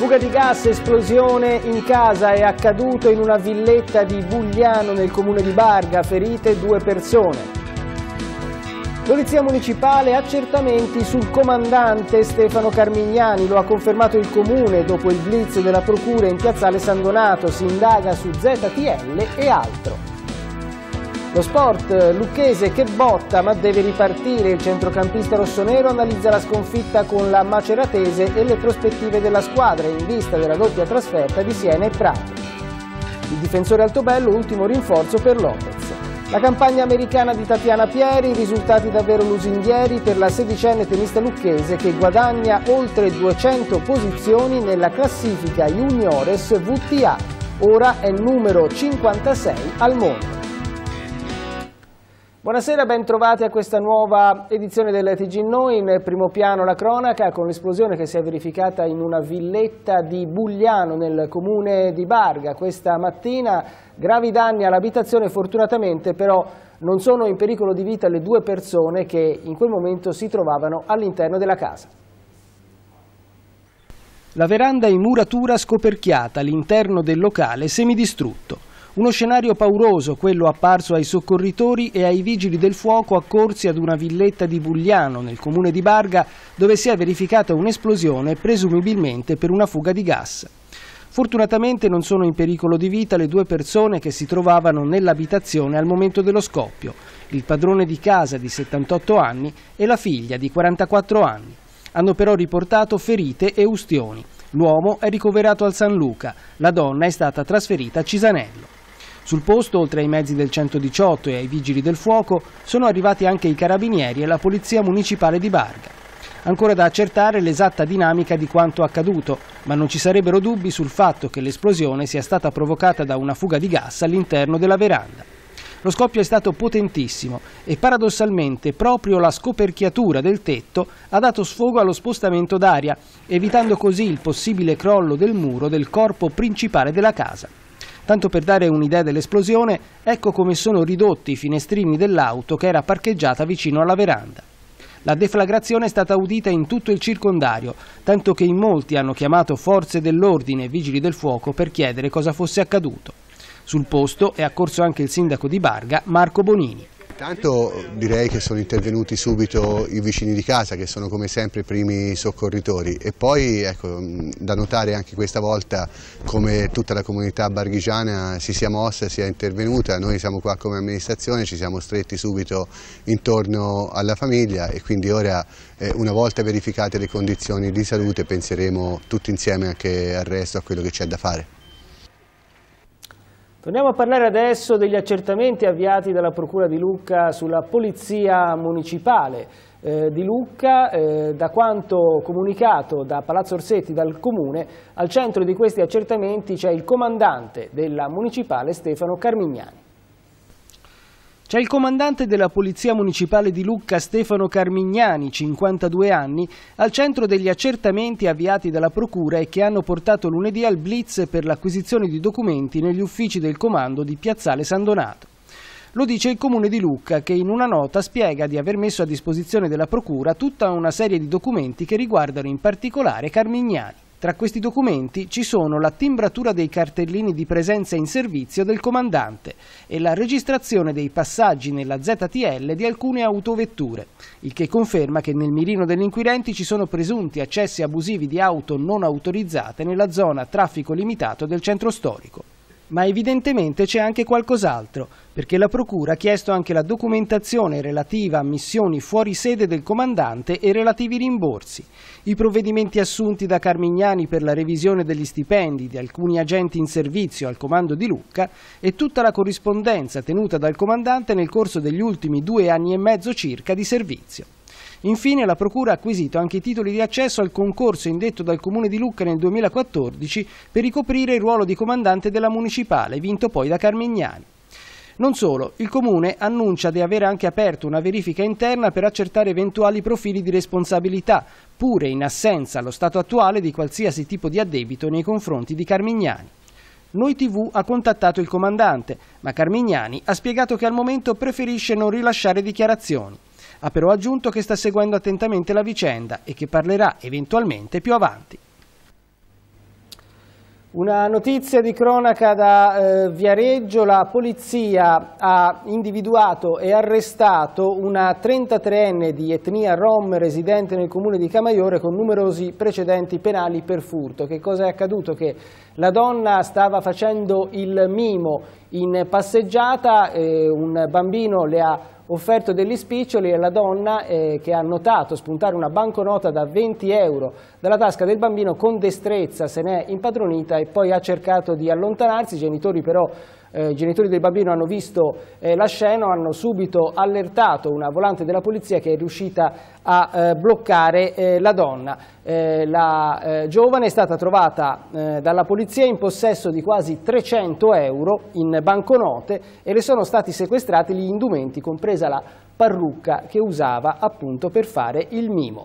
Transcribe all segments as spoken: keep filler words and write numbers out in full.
Fuga di gas, esplosione in casa, è accaduto in una villetta di Bugliano nel comune di Barga, ferite due persone. Polizia Municipale, accertamenti sul comandante Stefano Carmignani, lo ha confermato il comune dopo il blitz della procura in piazzale San Donato, si indaga su Z T L e altro. Lo sport, Lucchese che botta ma deve ripartire, il centrocampista rossonero analizza la sconfitta con la Maceratese e le prospettive della squadra in vista della doppia trasferta di Siena e Prato. Il difensore altobello, ultimo rinforzo per Lopez. La campagna americana di Tatiana Pieri, risultati davvero lusinghieri per la sedicenne tennista lucchese che guadagna oltre duecento posizioni nella classifica Juniores V T A, ora è numero cinquantasei al mondo. Buonasera, ben trovati a questa nuova edizione del T G Noi. In primo piano la cronaca con l'esplosione che si è verificata in una villetta di Bugliano nel comune di Barga questa mattina. Gravi danni all'abitazione, fortunatamente però non sono in pericolo di vita le due persone che in quel momento si trovavano all'interno della casa. La veranda in muratura scoperchiata, l'interno del locale semidistrutto. Uno scenario pauroso, quello apparso ai soccorritori e ai vigili del fuoco accorsi ad una villetta di Bugliano, nel comune di Barga, dove si è verificata un'esplosione, presumibilmente per una fuga di gas. Fortunatamente non sono in pericolo di vita le due persone che si trovavano nell'abitazione al momento dello scoppio, il padrone di casa di settantotto anni e la figlia di quarantaquattro anni. Hanno però riportato ferite e ustioni. L'uomo è ricoverato al San Luca, la donna è stata trasferita a Cisanello. Sul posto, oltre ai mezzi del centodiciotto e ai vigili del fuoco, sono arrivati anche i carabinieri e la polizia municipale di Barga. Ancora da accertare l'esatta dinamica di quanto accaduto, ma non ci sarebbero dubbi sul fatto che l'esplosione sia stata provocata da una fuga di gas all'interno della veranda. Lo scoppio è stato potentissimo e paradossalmente proprio la scoperchiatura del tetto ha dato sfogo allo spostamento d'aria, evitando così il possibile crollo del muro del corpo principale della casa. Tanto per dare un'idea dell'esplosione, ecco come sono ridotti i finestrini dell'auto che era parcheggiata vicino alla veranda. La deflagrazione è stata udita in tutto il circondario, tanto che in molti hanno chiamato forze dell'ordine e vigili del fuoco per chiedere cosa fosse accaduto. Sul posto è accorso anche il sindaco di Barga, Marco Bonini. Intanto direi che sono intervenuti subito i vicini di casa, che sono come sempre i primi soccorritori, e poi ecco, da notare anche questa volta come tutta la comunità barghigiana si sia mossa, sia intervenuta. Noi siamo qua come amministrazione, ci siamo stretti subito intorno alla famiglia e quindi ora eh, una volta verificate le condizioni di salute penseremo tutti insieme anche al resto, a quello che c'è da fare. Torniamo a parlare adesso degli accertamenti avviati dalla Procura di Lucca sulla Polizia Municipale eh, di Lucca. Eh, da quanto comunicato da Palazzo Orsetti, dal Comune, al centro di questi accertamenti c'è il comandante della Municipale Stefano Carmignani. C'è il comandante della Polizia Municipale di Lucca Stefano Carmignani, cinquantadue anni, al centro degli accertamenti avviati dalla Procura e che hanno portato lunedì al blitz per l'acquisizione di documenti negli uffici del comando di piazzale San Donato. Lo dice il Comune di Lucca, che in una nota spiega di aver messo a disposizione della Procura tutta una serie di documenti che riguardano in particolare Carmignani. Tra questi documenti ci sono la timbratura dei cartellini di presenza in servizio del comandante e la registrazione dei passaggi nella Z T L di alcune autovetture, il che conferma che nel mirino degli inquirenti ci sono presunti accessi abusivi di auto non autorizzate nella zona traffico limitato del centro storico. Ma evidentemente c'è anche qualcos'altro, perché la Procura ha chiesto anche la documentazione relativa a missioni fuori sede del comandante e relativi rimborsi, i provvedimenti assunti da Carmignani per la revisione degli stipendi di alcuni agenti in servizio al comando di Lucca e tutta la corrispondenza tenuta dal comandante nel corso degli ultimi due anni e mezzo circa di servizio. Infine la Procura ha acquisito anche i titoli di accesso al concorso indetto dal Comune di Lucca nel duemilaquattordici per ricoprire il ruolo di comandante della Municipale, vinto poi da Carmignani. Non solo, il Comune annuncia di aver anche aperto una verifica interna per accertare eventuali profili di responsabilità, pure in assenza allo stato attuale di qualsiasi tipo di addebito nei confronti di Carmignani. Noi tivù ha contattato il comandante, ma Carmignani ha spiegato che al momento preferisce non rilasciare dichiarazioni. Ha però aggiunto che sta seguendo attentamente la vicenda e che parlerà eventualmente più avanti. Una notizia di cronaca da eh, Viareggio: la polizia ha individuato e arrestato una trentatreenne di etnia rom residente nel comune di Camaiore con numerosi precedenti penali per furto. Che cosa è accaduto? Che la donna stava facendo il mimo in passeggiata, eh, un bambino le ha offerto degli spiccioli e la donna, eh, che ha notato spuntare una banconota da venti euro dalla tasca del bambino, con destrezza se n'è impadronita e poi ha cercato di allontanarsi. I genitori però Eh, I genitori del bambino hanno visto eh, la scena, hanno subito allertato una volante della polizia che è riuscita a eh, bloccare eh, la donna. Eh, la eh, giovane è stata trovata eh, dalla polizia in possesso di quasi trecento euro in banconote e le sono stati sequestrati gli indumenti, compresa la parrucca che usava appunto per fare il mimo.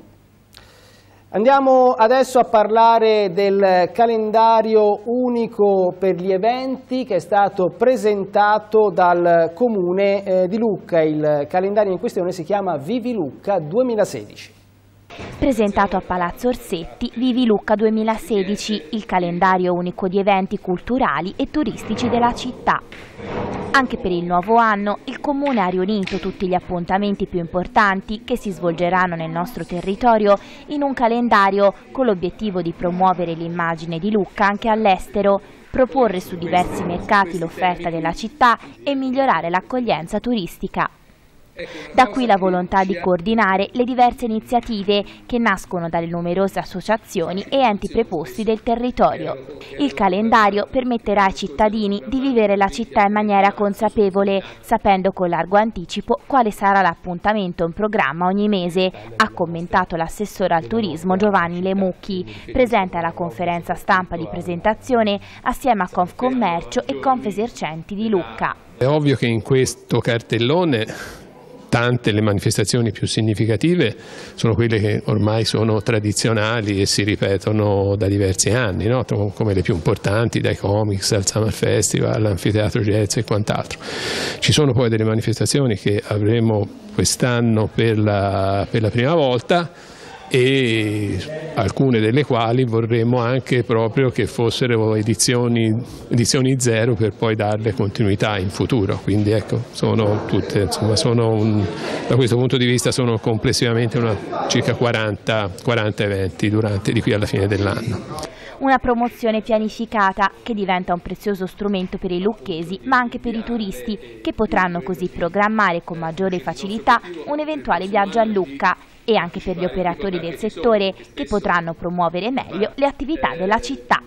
Andiamo adesso a parlare del calendario unico per gli eventi che è stato presentato dal Comune eh, di Lucca. Il calendario in questione si chiama Vivi Lucca duemilasedici. Presentato a Palazzo Orsetti, Vivi Lucca duemilasedici, il calendario unico di eventi culturali e turistici della città. Anche per il nuovo anno il Comune ha riunito tutti gli appuntamenti più importanti che si svolgeranno nel nostro territorio in un calendario con l'obiettivo di promuovere l'immagine di Lucca anche all'estero, proporre su diversi mercati l'offerta della città e migliorare l'accoglienza turistica. Da qui la volontà di coordinare le diverse iniziative che nascono dalle numerose associazioni e enti preposti del territorio. Il calendario permetterà ai cittadini di vivere la città in maniera consapevole, sapendo con largo anticipo quale sarà l'appuntamento in programma ogni mese, ha commentato l'assessore al turismo Giovanni Lemucchi, presente alla conferenza stampa di presentazione assieme a Confcommercio e Confesercenti di Lucca. È ovvio che in questo cartellone tante le manifestazioni più significative sono quelle che ormai sono tradizionali e si ripetono da diversi anni, no? Come le più importanti, dai comics al Summer Festival, all'anfiteatro jazz e quant'altro. Ci sono poi delle manifestazioni che avremo quest'anno per la, per la prima volta, e alcune delle quali vorremmo anche proprio che fossero edizioni, edizioni zero per poi darle continuità in futuro. Quindi ecco, sono tutte, insomma, sono un, da questo punto di vista sono complessivamente una, circa quaranta, quaranta eventi durante, di qui alla fine dell'anno. Una promozione pianificata che diventa un prezioso strumento per i lucchesi ma anche per i turisti, che potranno così programmare con maggiore facilità un eventuale viaggio a Lucca, e anche per gli operatori del settore che potranno promuovere meglio le attività della città.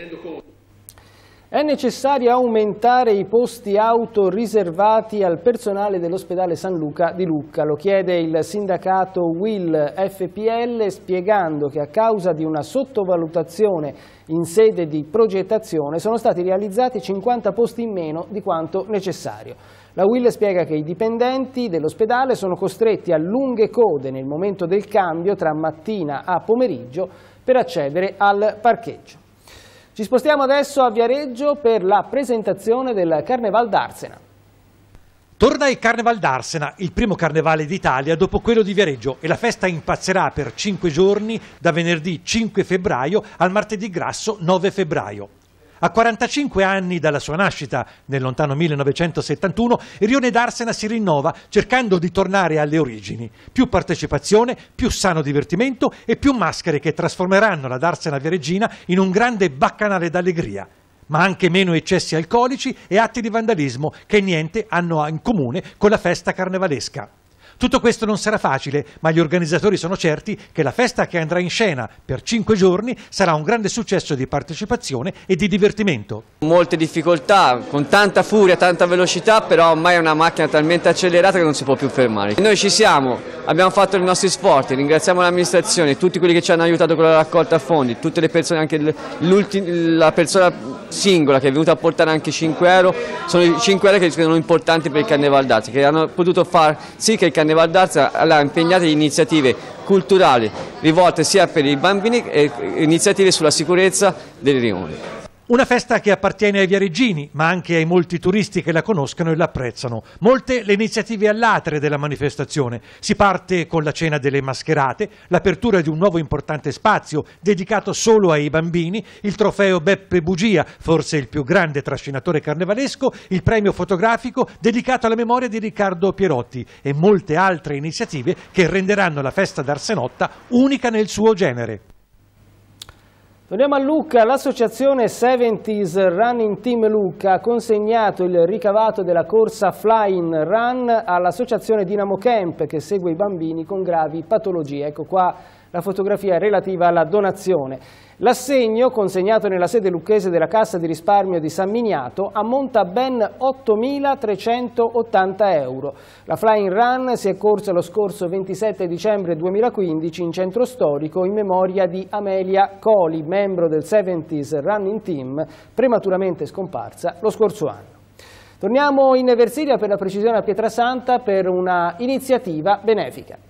È necessario aumentare i posti auto riservati al personale dell'ospedale San Luca di Lucca, lo chiede il sindacato U I L F P L, spiegando che a causa di una sottovalutazione in sede di progettazione sono stati realizzati cinquanta posti in meno di quanto necessario. La U I L spiega che i dipendenti dell'ospedale sono costretti a lunghe code nel momento del cambio tra mattina a pomeriggio per accedere al parcheggio. Ci spostiamo adesso a Viareggio per la presentazione del Carneval d'Arsena. Torna il Carneval d'Arsena, il primo carnevale d'Italia dopo quello di Viareggio, e la festa impazzerà per cinque giorni da venerdì cinque febbraio al martedì grasso nove febbraio. A quarantacinque anni dalla sua nascita, nel lontano millenovecentosettantuno, il Rione d'Arsena si rinnova cercando di tornare alle origini. Più partecipazione, più sano divertimento e più maschere che trasformeranno la D'Arsena viareggina in un grande baccanale d'allegria. Ma anche meno eccessi alcolici e atti di vandalismo che niente hanno in comune con la festa carnevalesca. Tutto questo non sarà facile, ma gli organizzatori sono certi che la festa che andrà in scena per cinque giorni sarà un grande successo di partecipazione e di divertimento. Molte difficoltà, con tanta furia, tanta velocità, però ormai è una macchina talmente accelerata che non si può più fermare. Noi ci siamo, abbiamo fatto i nostri sforzi, ringraziamo l'amministrazione, tutti quelli che ci hanno aiutato con la raccolta fondi, tutte le persone, anche la persona singola che è venuta a portare anche cinque euro, sono i cinque euro che sono importanti per il Carneval d'Arsena, che hanno potuto far sì che il Carneval d'Arsena ha impegnato in iniziative culturali rivolte sia per i bambini che iniziative sulla sicurezza dei rioni. Una festa che appartiene ai viareggini, ma anche ai molti turisti che la conoscono e la apprezzano. Molte le iniziative all'atere della manifestazione. Si parte con la cena delle mascherate, l'apertura di un nuovo importante spazio dedicato solo ai bambini, il trofeo Beppe Bugia, forse il più grande trascinatore carnevalesco, il premio fotografico dedicato alla memoria di Riccardo Pierotti e molte altre iniziative che renderanno la festa d'Arsenotta unica nel suo genere. Torniamo a Lucca. L'associazione settantas Running Team Lucca ha consegnato il ricavato della corsa Flying Run all'associazione Dinamo Camp che segue i bambini con gravi patologie. Ecco qua la fotografia relativa alla donazione. L'assegno, consegnato nella sede lucchese della Cassa di risparmio di San Miniato, ammonta a ben ottomilatrecentottanta euro. La Flying Run si è corsa lo scorso ventisette dicembre duemilaquindici in centro storico in memoria di Amelia Coli, membro del settantas Running Team, prematuramente scomparsa lo scorso anno. Torniamo in Versilia, per la precisione a Pietrasanta, per una iniziativa benefica.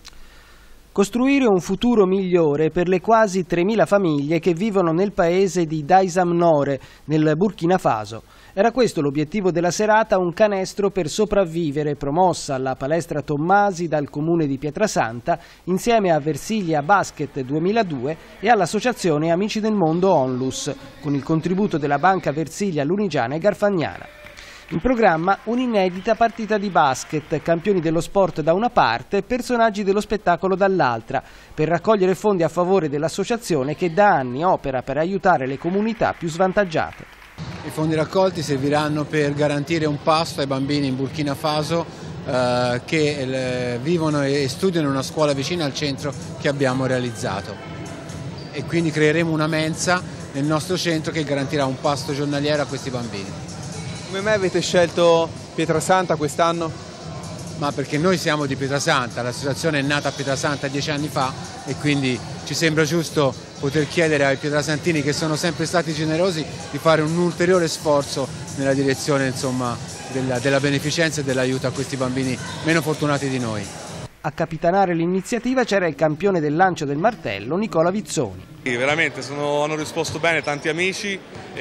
Costruire un futuro migliore per le quasi tremila famiglie che vivono nel paese di Daisamnore, nel Burkina Faso. Era questo l'obiettivo della serata Un canestro per sopravvivere, promossa alla palestra Tommasi dal comune di Pietrasanta, insieme a Versilia Basket duemiladue e all'associazione Amici del Mondo Onlus, con il contributo della Banca Versilia Lunigiana e Garfagnana. In programma un'inedita partita di basket, campioni dello sport da una parte e personaggi dello spettacolo dall'altra, per raccogliere fondi a favore dell'associazione che da anni opera per aiutare le comunità più svantaggiate. I fondi raccolti serviranno per garantire un pasto ai bambini in Burkina Faso eh, che eh, vivono e studiano in una scuola vicina al centro che abbiamo realizzato. E quindi creeremo una mensa nel nostro centro che garantirà un pasto giornaliero a questi bambini. Come mai avete scelto Pietrasanta quest'anno? Ma perché noi siamo di Pietrasanta, l'associazione è nata a Pietrasanta dieci anni fa e quindi ci sembra giusto poter chiedere ai pietrasantini, che sono sempre stati generosi, di fare un ulteriore sforzo nella direzione, insomma, della, della beneficenza e dell'aiuto a questi bambini meno fortunati di noi. A capitanare l'iniziativa c'era il campione del lancio del martello, Nicola Vizzoni. Sì, veramente sono, hanno risposto bene tanti amici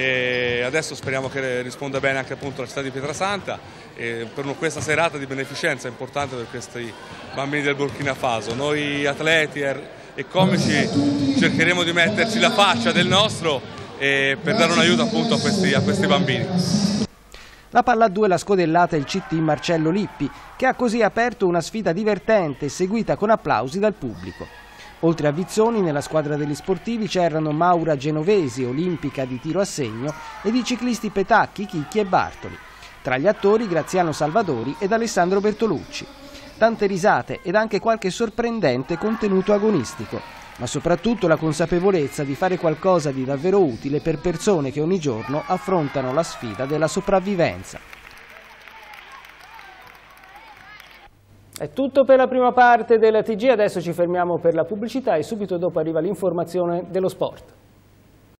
e adesso speriamo che risponda bene anche appunto la città di Pietrasanta. E per questa serata di beneficenza è importante per questi bambini del Burkina Faso. Noi atleti e comici cercheremo di metterci la faccia del nostro e per dare un aiuto appunto a questi, a questi bambini. La palla a due l'ha scodellata il C T Marcello Lippi, che ha così aperto una sfida divertente seguita con applausi dal pubblico. Oltre a Vizzoni, nella squadra degli sportivi c'erano Maura Genovesi, olimpica di tiro a segno, ed i ciclisti Petacchi, Chicchi e Bartoli. Tra gli attori Graziano Salvadori ed Alessandro Bertolucci. Tante risate ed anche qualche sorprendente contenuto agonistico, ma soprattutto la consapevolezza di fare qualcosa di davvero utile per persone che ogni giorno affrontano la sfida della sopravvivenza. È tutto per la prima parte del T G, adesso ci fermiamo per la pubblicità e subito dopo arriva l'informazione dello sport.